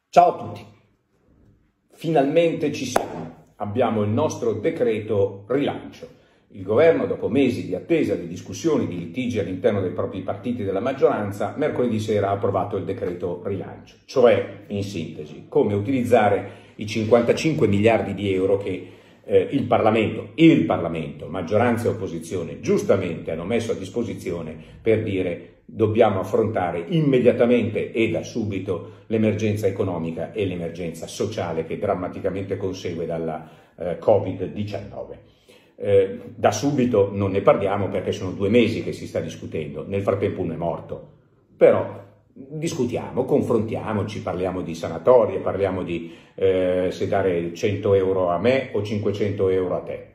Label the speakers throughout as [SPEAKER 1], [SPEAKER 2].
[SPEAKER 1] Ciao a tutti, finalmente ci siamo, abbiamo il nostro decreto rilancio. Il governo, dopo mesi di attesa, di discussioni, di litigi all'interno dei propri partiti della maggioranza, mercoledì sera ha approvato il decreto rilancio, cioè, in sintesi, come utilizzare i 55 miliardi di euro che il Parlamento, maggioranza e opposizione, giustamente hanno messo a disposizione per dire dobbiamo affrontare immediatamente e da subito l'emergenza economica e l'emergenza sociale che drammaticamente consegue dalla Covid-19. Da subito non ne parliamo perché sono 2 mesi che si sta discutendo, nel frattempo uno è morto, però discutiamo, confrontiamoci, parliamo di sanatorie, parliamo di se dare 100 euro a me o 500 euro a te.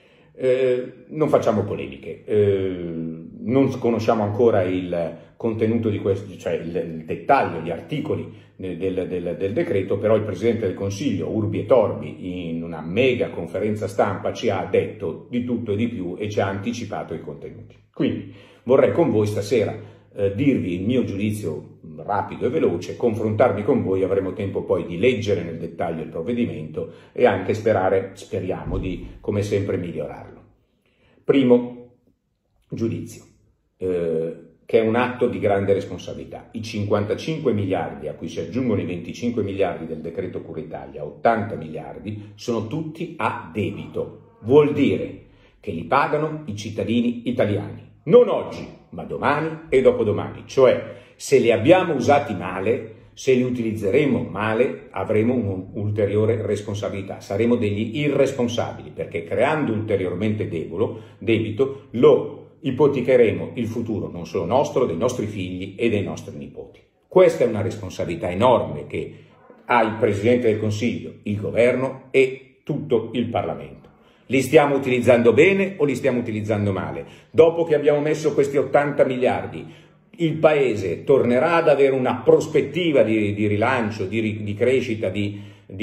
[SPEAKER 1] Non facciamo polemiche, non conosciamo ancora il contenuto di questo, cioè il dettaglio, gli articoli del decreto, però il Presidente del Consiglio, Urbi et Orbi, in una mega conferenza stampa ci ha detto di tutto e di più e ci ha anticipato i contenuti. Quindi vorrei con voi stasera dirvi il mio giudizio rapido e veloce, confrontarmi con voi, avremo tempo poi di leggere nel dettaglio il provvedimento e anche speriamo di, come sempre, migliorarlo. Primo giudizio, che è un atto di grande responsabilità. I 55 miliardi a cui si aggiungono i 25 miliardi del decreto Cura Italia, 80 miliardi, sono tutti a debito. Vuol dire che li pagano i cittadini italiani. Non oggi, ma domani e dopodomani. Cioè, se li abbiamo usati male, se li utilizzeremo male, avremo un'ulteriore responsabilità. Saremo degli irresponsabili, perché creando ulteriormente debito, lo ipotecheremo il futuro non solo nostro, dei nostri figli e dei nostri nipoti. Questa è una responsabilità enorme che ha il Presidente del Consiglio, il Governo e tutto il Parlamento. Li stiamo utilizzando bene o li stiamo utilizzando male? Dopo che abbiamo messo questi 80 miliardi, il Paese tornerà ad avere una prospettiva di rilancio, di crescita, di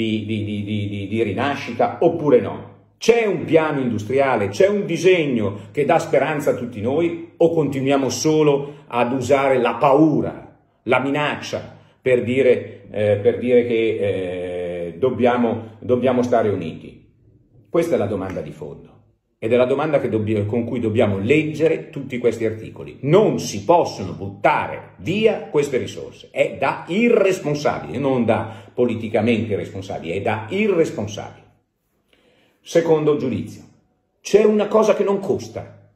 [SPEAKER 1] rinascita oppure no? C'è un piano industriale, c'è un disegno che dà speranza a tutti noi o continuiamo solo ad usare la paura, la minaccia per dire che dobbiamo stare uniti? Questa è la domanda di fondo ed è la domanda con cui dobbiamo leggere tutti questi articoli. Non si possono buttare via queste risorse, è da irresponsabili, non da politicamente irresponsabili, è da irresponsabili. Secondo giudizio, c'è una cosa che non costa,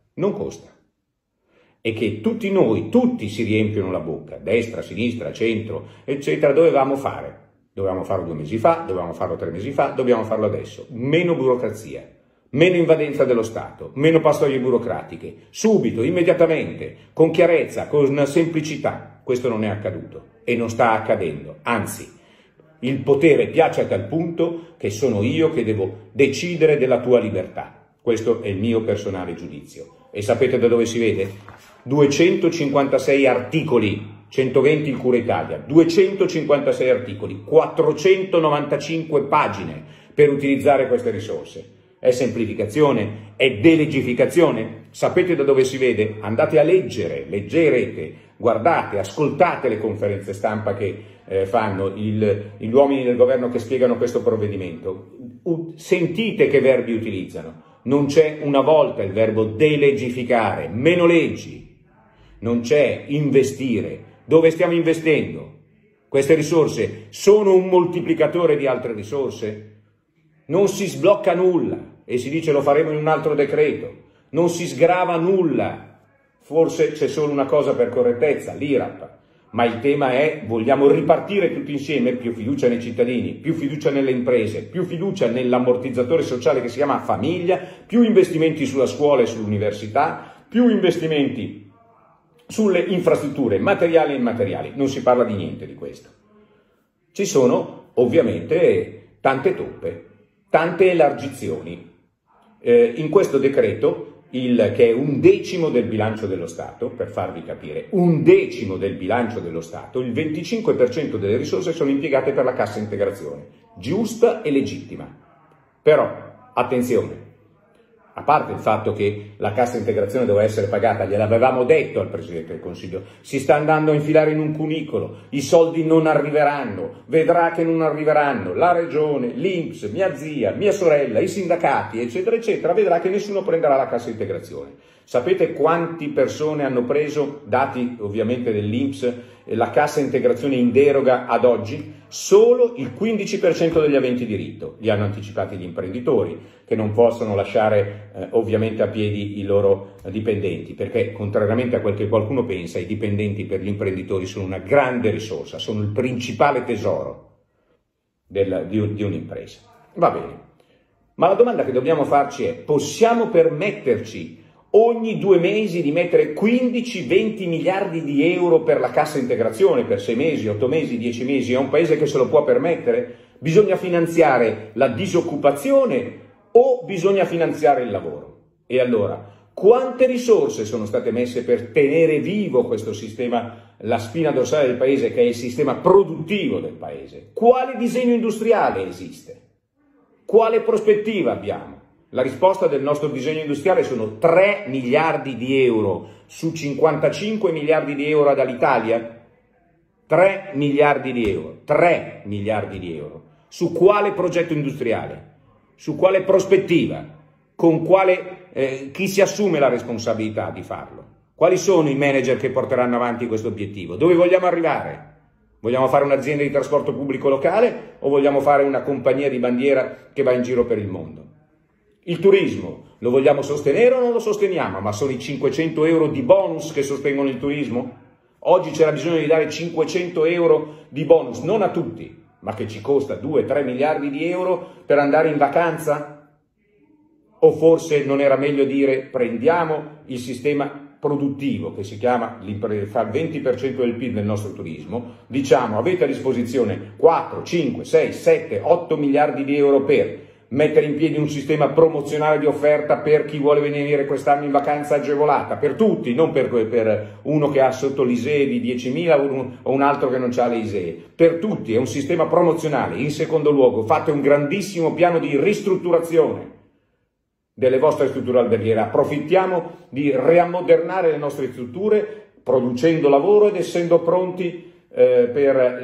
[SPEAKER 1] e che tutti si riempiono la bocca, destra, sinistra, centro, eccetera, dovevamo farlo 2 mesi fa, dovevamo farlo 3 mesi fa, dobbiamo farlo adesso. Meno burocrazia, meno invadenza dello Stato, meno pastoie burocratiche, subito, immediatamente, con chiarezza, con semplicità. Questo non è accaduto e non sta accadendo, anzi, il potere piace a tal punto che sono io che devo decidere della tua libertà. Questo è il mio personale giudizio. E sapete da dove si vede? 256 articoli. 120 il Cura Italia, 256 articoli, 495 pagine per utilizzare queste risorse. È semplificazione? È delegificazione? Sapete da dove si vede? Andate a leggerete, guardate, ascoltate le conferenze stampa che fanno gli uomini del governo che spiegano questo provvedimento. Sentite che verbi utilizzano. Non c'è una volta il verbo delegificare, meno leggi. Non c'è investire. Dove stiamo investendo? Queste risorse sono un moltiplicatore di altre risorse? Non si sblocca nulla e si dice lo faremo in un altro decreto. Non si sgrava nulla. Forse c'è solo una cosa per correttezza, l'IRAP. Ma il tema è, vogliamo ripartire tutti insieme, più fiducia nei cittadini, più fiducia nelle imprese, più fiducia nell'ammortizzatore sociale che si chiama famiglia, più investimenti sulla scuola e sull'università, più investimenti sulle infrastrutture materiali e immateriali. Non si parla di niente di questo. Ci sono ovviamente tante toppe, tante elargizioni. In questo decreto, che è 1/10 del bilancio dello Stato, per farvi capire, 1/10 del bilancio dello Stato, il 25% delle risorse sono impiegate per la cassa integrazione, giusta e legittima. Però, attenzione, A parte il fatto che la cassa integrazione doveva essere pagata, gliel'avevamo detto al Presidente del Consiglio, si sta andando a infilare in un cunicolo, i soldi non arriveranno, vedrà che non arriveranno, la Regione, l'INPS, mia zia, mia sorella, i sindacati, eccetera, eccetera, vedrà che nessuno prenderà la cassa integrazione. Sapete quante persone hanno preso, dati ovviamente dell'INPS, la cassa integrazione in deroga ad oggi? Solo il 15% degli aventi diritto. Li hanno anticipati gli imprenditori, che non possono lasciare ovviamente a piedi i loro dipendenti, perché contrariamente a quel che qualcuno pensa, i dipendenti per gli imprenditori sono una grande risorsa, sono il principale tesoro di un'impresa. Va bene, ma la domanda che dobbiamo farci è: possiamo permetterci ogni 2 mesi di mettere 15-20 miliardi di euro per la cassa integrazione, per 6 mesi, 8 mesi, 10 mesi? È un paese che se lo può permettere? Bisogna finanziare la disoccupazione o bisogna finanziare il lavoro? E allora, quante risorse sono state messe per tenere vivo questo sistema, la spina dorsale del paese, che è il sistema produttivo del paese? Quale disegno industriale esiste? Quale prospettiva abbiamo? La risposta del nostro disegno industriale sono 3 miliardi di euro su 55 miliardi di euro dall'Italia. 3 miliardi di euro, 3 miliardi di euro. Su quale progetto industriale? Su quale prospettiva? Con quale, chi si assume la responsabilità di farlo? Quali sono i manager che porteranno avanti questo obiettivo? Dove vogliamo arrivare? Vogliamo fare un'azienda di trasporto pubblico locale o vogliamo fare una compagnia di bandiera che va in giro per il mondo? Il turismo, lo vogliamo sostenere o non lo sosteniamo? Ma sono i 500 euro di bonus che sostengono il turismo? Oggi c'era bisogno di dare 500 euro di bonus, non a tutti, ma che ci costa 2-3 miliardi di euro per andare in vacanza? O forse non era meglio dire: prendiamo il sistema produttivo che si chiama, fa il 20% del PIL del nostro turismo, diciamo avete a disposizione 4, 5, 6, 7, 8 miliardi di euro per mettere in piedi un sistema promozionale di offerta per chi vuole venire quest'anno in vacanza agevolata, per tutti, non per uno che ha sotto l'ISEE di 10.000 o un altro che non ha l'ISEE, per tutti, è un sistema promozionale. In secondo luogo, fate un grandissimo piano di ristrutturazione delle vostre strutture alberghiere, approfittiamo di riammodernare le nostre strutture, producendo lavoro ed essendo pronti per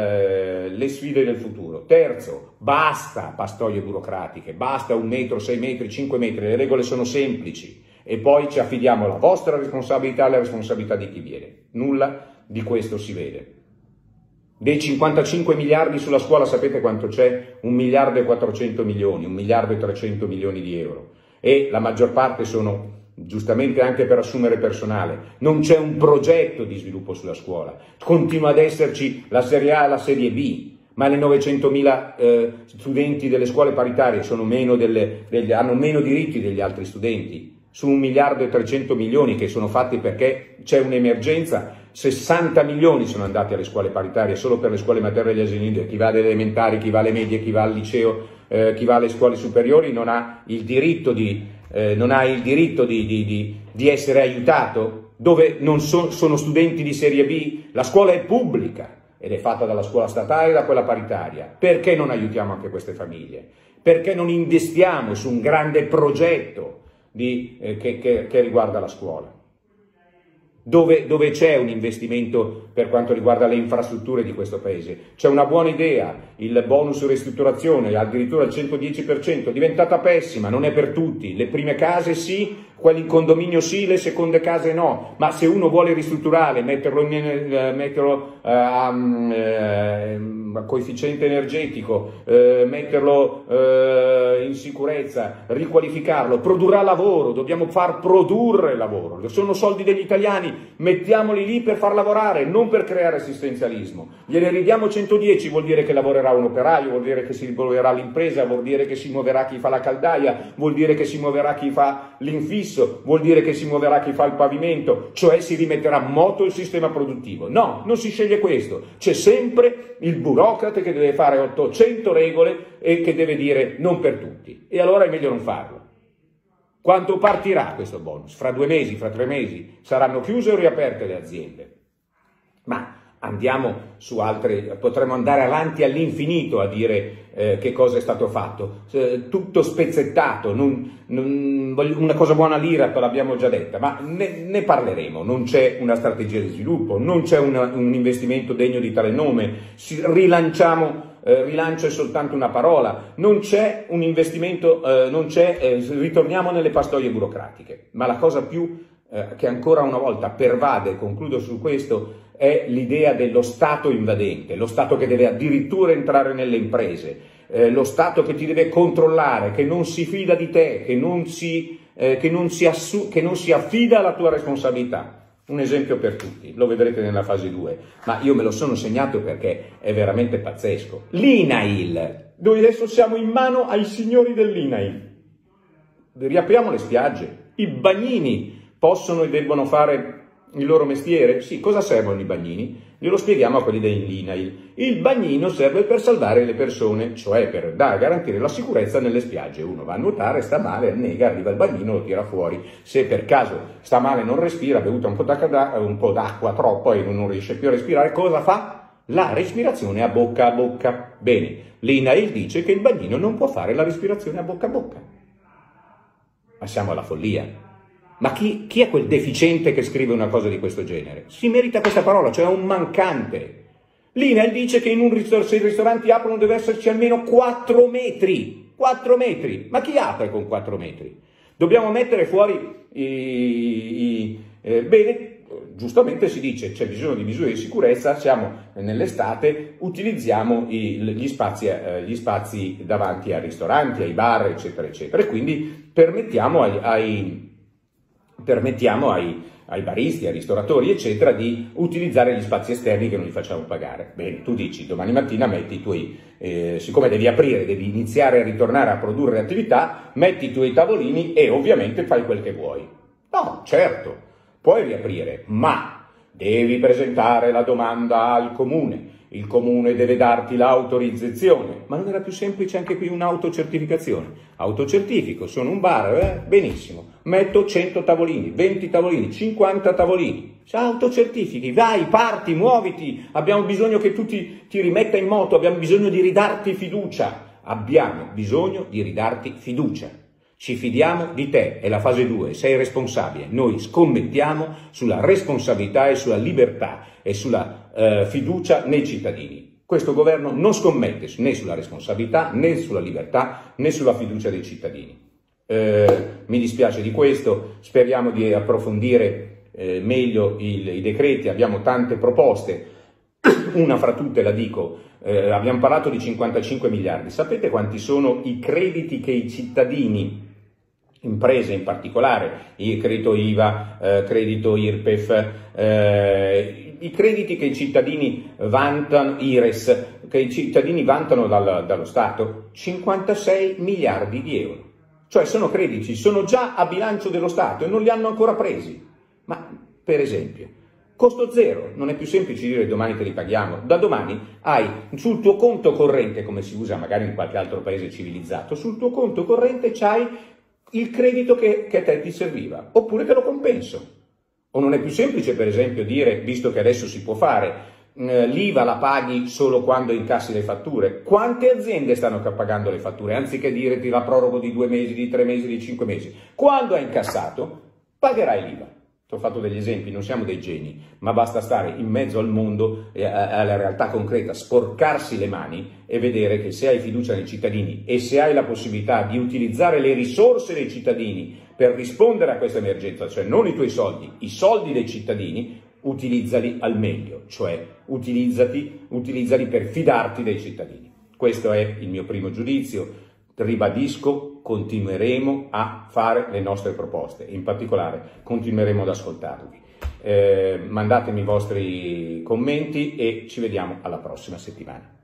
[SPEAKER 1] le sfide del futuro. Terzo, basta pastoie burocratiche, basta 1 metro, 6 metri, 5 metri, le regole sono semplici e poi ci affidiamo alla vostra responsabilità e alla responsabilità di chi viene. Nulla di questo si vede. Dei 55 miliardi sulla scuola sapete quanto c'è? 1 miliardo e 400 milioni, 1 miliardo e 300 milioni di euro, e la maggior parte sono giustamente anche per assumere personale. Non c'è un progetto di sviluppo sulla scuola, continua ad esserci la serie A e la serie B, ma le 900.000 studenti delle scuole paritarie sono hanno meno diritti degli altri studenti. Su 1 miliardo e 300 milioni che sono fatti perché c'è un'emergenza, 60 milioni sono andati alle scuole paritarie solo per le scuole materne e gli asili nido. Chi va alle elementari, chi va alle medie, chi va al liceo, chi va alle scuole superiori non ha il diritto di essere aiutato, dove non sono studenti di serie B. La scuola è pubblica ed è fatta dalla scuola statale e da quella paritaria. Perché non aiutiamo anche queste famiglie? Perché non investiamo su un grande progetto che riguarda la scuola? Dove c'è un investimento per quanto riguarda le infrastrutture di questo paese? C'è una buona idea, il bonus ristrutturazione, addirittura il 110%, diventata pessima, non è per tutti. Le prime case sì, quelli in condominio sì, le seconde case no, ma se uno vuole ristrutturare, metterlo a coefficiente energetico, metterlo in sicurezza, riqualificarlo, produrrà lavoro, dobbiamo far produrre lavoro. Sono soldi degli italiani, mettiamoli lì per far lavorare, non per creare assistenzialismo. Gliene ridiamo 110, vuol dire che lavorerà un operaio, vuol dire che si muoverà l'impresa, vuol dire che si muoverà chi fa la caldaia, vuol dire che si muoverà chi fa l'infisso, vuol dire che si muoverà chi fa il pavimento, cioè si rimetterà a moto il sistema produttivo. No, non si sceglie questo, c'è sempre il burocrate che deve fare 800 regole e che deve dire non per tutti, e allora è meglio non farlo. Quanto partirà questo bonus? Fra 2 mesi, fra 3 mesi? Saranno chiuse o riaperte le aziende? Ma
[SPEAKER 2] andiamo su altre, potremmo andare avanti all'infinito a dire che cosa è stato fatto, tutto spezzettato, una cosa buona l'IRAP l'abbiamo già detta, ma ne parleremo. Non c'è una strategia di sviluppo, non c'è un investimento degno di tale nome, rilancio è soltanto una parola, non c'è un investimento, ritorniamo nelle pastoie burocratiche. Ma la cosa più che ancora una volta pervade, concludo su questo, è l'idea dello Stato invadente, lo Stato che deve addirittura entrare nelle imprese, lo Stato che ti deve controllare, che non si fida di te, che non si affida alla tua responsabilità. Un esempio per tutti, lo vedrete nella fase 2, ma io me lo sono segnato perché è veramente pazzesco. L'INAIL, noi adesso siamo in mano ai signori dell'INAIL. Riapriamo le spiagge, i bagnini possono e debbono fare il loro mestiere? Sì, cosa servono i bagnini? Glielo spieghiamo a quelli dell'INAIL. Il bagnino serve per salvare le persone, cioè per garantire la sicurezza nelle spiagge. Uno va a nuotare, sta male, annega, arriva il bagnino, lo tira fuori. Se per caso sta male, non respira, ha bevuto un po' d'acqua troppo e non riesce più a respirare, cosa fa? La respirazione a bocca. Bene, l'INAIL dice che il bagnino non può fare la respirazione a bocca. Ma siamo alla follia. Ma chi è quel deficiente che scrive una cosa di questo genere? Si merita questa parola, cioè un mancante. L'INAIL dice che se i ristoranti aprono deve esserci almeno 4 metri. 4 metri. Ma chi apre con 4 metri? Dobbiamo mettere fuori bene, giustamente si dice c'è bisogno di misure di sicurezza, siamo nell'estate, utilizziamo gli spazi davanti ai ristoranti, ai bar, eccetera, eccetera. E quindi permettiamo ai baristi, ai ristoratori, eccetera, di utilizzare gli spazi esterni che non li facciamo pagare. Bene, tu dici, domani mattina metti i tuoi, siccome devi aprire, devi iniziare a ritornare a produrre attività, metti i tuoi tavolini e ovviamente fai quel che vuoi. No, certo, puoi riaprire, ma devi presentare la domanda al comune. Il comune deve darti l'autorizzazione, ma non era più semplice anche qui un'autocertificazione? Autocertifico, sono un bar, benissimo, metto 100 tavolini, 20 tavolini, 50 tavolini, autocertifichi, vai, parti, muoviti, abbiamo bisogno che tu ti rimetta in moto, abbiamo bisogno di ridarti fiducia, ci fidiamo di te, è la fase 2, sei responsabile, noi scommettiamo sulla responsabilità e sulla libertà e sulla fiducia nei cittadini. Questo governo non scommette né sulla responsabilità, né sulla libertà, né sulla fiducia dei cittadini. Mi dispiace di questo, speriamo di approfondire meglio i decreti, abbiamo tante proposte, una fra tutte la dico, abbiamo parlato di 55 miliardi, sapete quanti sono i crediti che i cittadini, imprese in particolare, il credito IVA, credito IRPEF, i crediti che i cittadini vantano, IRES, che i cittadini vantano dallo Stato? 56 miliardi di euro. Cioè sono crediti, sono già a bilancio dello Stato e non li hanno ancora presi. Ma, per esempio, costo zero, non è più semplice dire domani te li paghiamo. Da domani hai sul tuo conto corrente, come si usa magari in qualche altro paese civilizzato, sul tuo conto corrente c'hai il credito che a te ti serviva, oppure te lo compenso. O non è più semplice, per esempio, dire, visto che adesso si può fare, l'IVA la paghi solo quando incassi le fatture? Quante aziende stanno pagando le fatture? Anziché dire ti la prorogo di 2 mesi, di 3 mesi, di 5 mesi. Quando hai incassato, pagherai l'IVA. Ti ho fatto degli esempi, non siamo dei geni, ma basta stare in mezzo al mondo, alla realtà concreta, sporcarsi le mani e vedere che se hai fiducia nei cittadini e se hai la possibilità di utilizzare le risorse dei cittadini per rispondere a questa emergenza, cioè non i tuoi soldi, i soldi dei cittadini, utilizzali al meglio, cioè utilizzali per fidarti dei cittadini. Questo è il mio primo giudizio. Ribadisco, continueremo a fare le nostre proposte, in particolare continueremo ad ascoltarvi. Mandatemi i vostri commenti e ci vediamo alla prossima settimana.